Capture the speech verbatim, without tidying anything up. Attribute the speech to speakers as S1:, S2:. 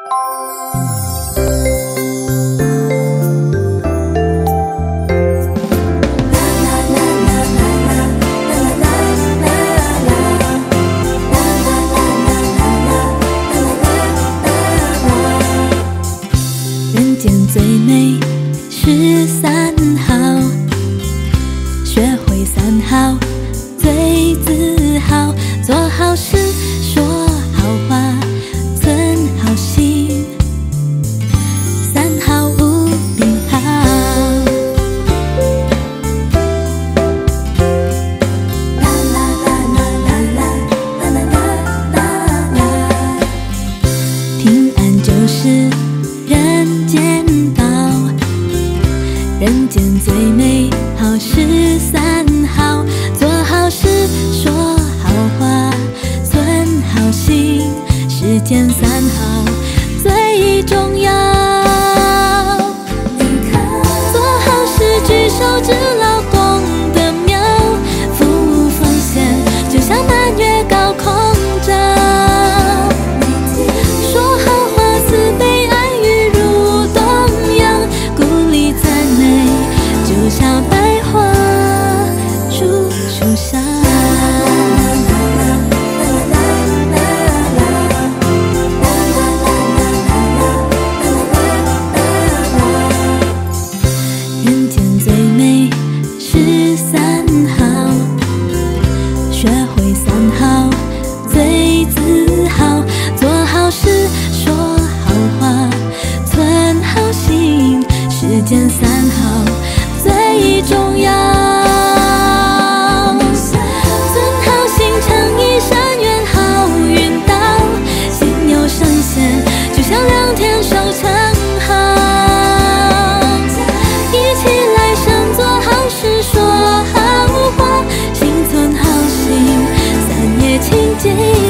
S1: 人间最美是三好，学会三好最自豪。做好事，说好话，存好心，三好无敌好。啦啦啦啦啦啦啦啦啦啦，平安就是人间宝，人间最美好是三好。做好事，说好话，存好心，世间三好最重要。做好事，举手之劳，功德妙，福无奉献，就像满月高空照。说好话，慈悲爱语如东洋，鼓励赞美，就像百花树树上。人间最美是三好，学会三好最自豪。做好事，说好话，存好心，世间三好最重要。存好心，诚意善缘，好运到，心有圣贤，就像良田收成好。一起来生，做好事，说好话，心存好心，三业清净。